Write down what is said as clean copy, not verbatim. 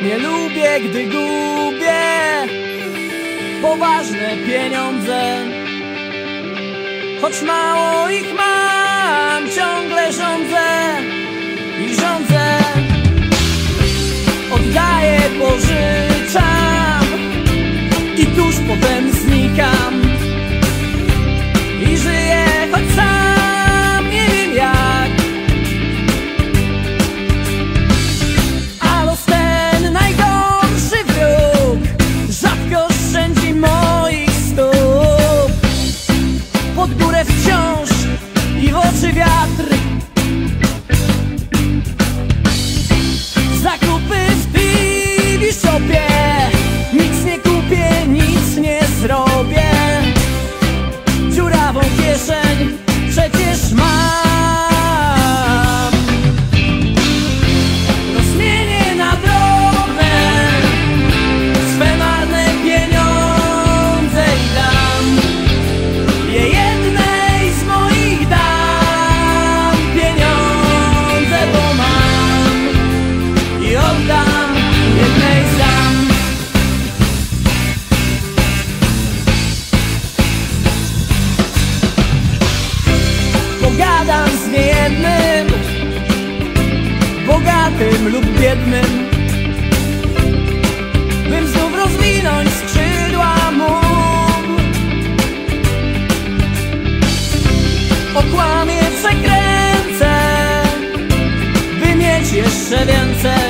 Nie lubię, gdy gubię poważne pieniądze. Choć mało ich mam, ciągle rządzę i rządzę. Oddaję, pożyczam i tuż potem znikam. I żyję, choć sam nie wiem jak. A los ten najgorszy wróg rzadko szczędzi moich stóp. Pod górę wciąż i w oczy wiatr. Zakupy w TV shopie, nic nie kupię, nic nie zrobię. Dziurawą kieszeń przecież mam. Rozmienię na drobne swe marne pieniądze i dam je jednej z moich dam. Pieniądze, bo mam, i oddam jednej z dam. Pogadam z niejednym, bogatym lub biednym, bym znów rozwinąć skrzydła mógł. Okłamię, przekręcę, by mieć jeszcze więcej.